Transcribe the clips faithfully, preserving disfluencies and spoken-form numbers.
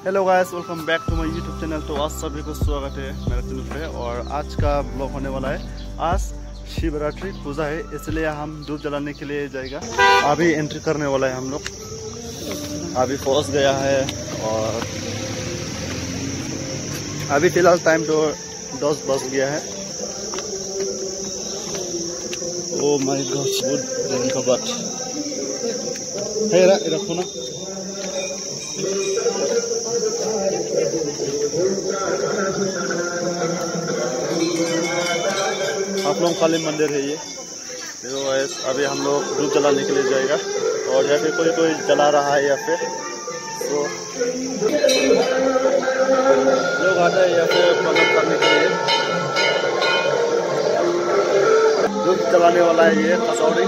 Hello guys, welcome back to my YouTube channel. तो आज सभी को स्वागत है मेरे चैनल पे। और आज का ब्लॉग होने वाला है, आज शिवरात्रि पूजा है, इसलिए हम धूप जलाने के लिए जाएगा। अभी एंट्री करने वाला है हम लोग। अभी पहुंच गया है और अभी फिलहाल टाइम तो दस बज गया है। ओ माय गॉड, गुड का बात है। रखो ना। आप लोग काली मंदिर है ये। देखो गाइस, अभी हम लोग धूप जलाने के लिए जाएगा और यहाँ पे कोई कोई जला रहा है। यहाँ पे तो लोग आते हैं यहाँ पे प्रणाम करने के लिए। धूप जलाने वाला है ये कसौरी,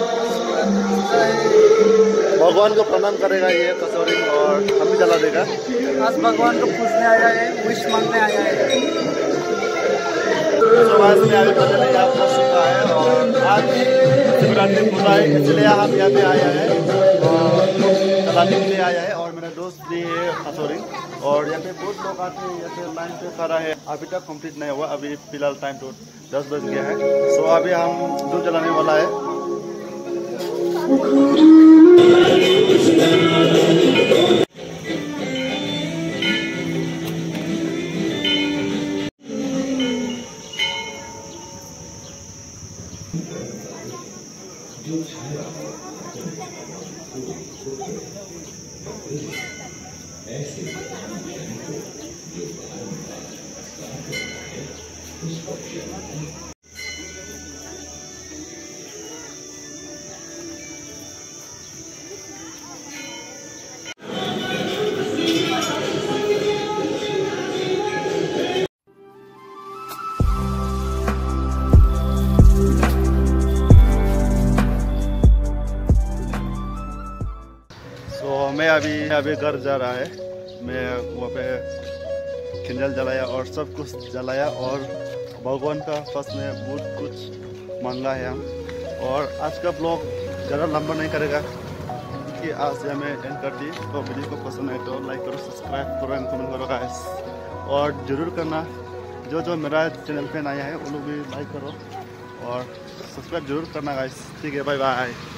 भगवान को प्रणाम करेगा ये कसौरी और हम भी जला देगा। आज भगवान को पूछने आया है, विश मांगने आया है। तो आज में अभी पता नहीं आप पहुंच चुका है और आज शिवरात्रि पूजा है, इसलिए हम यहाँ पे आया है और जलाने के लिए आया है। और मेरा दोस्त भी है कसौरी और यहाँ पे बहुत लोग आते हैं। यहाँ पे लाइन पे खड़ा है, अभी तक कंप्लीट नहीं हुआ। अभी फिलहाल टाइम तो दस बज गया है। सो अभी हम धूप जलाने वाला है। तो मैं अभी अभी घर जा रहा है। मैं वहाँ पे खिंजल जलाया और सब कुछ जलाया और भगवान का पास में बहुत कुछ मांगा है हम। और आज का ब्लॉग ज़्यादा लंबा नहीं करेगा क्योंकि आज से हमें एंड कर दी। तो वीडियो को पसंद है तो लाइक करो, सब्सक्राइब करो एंड कमेंट करो गाइस। और ज़रूर करना, जो जो मेरा चैनल पे नया है वो लोग भी लाइक करो और सब्सक्राइब जरूर करना गाइस। ठीक है, बाय बाय।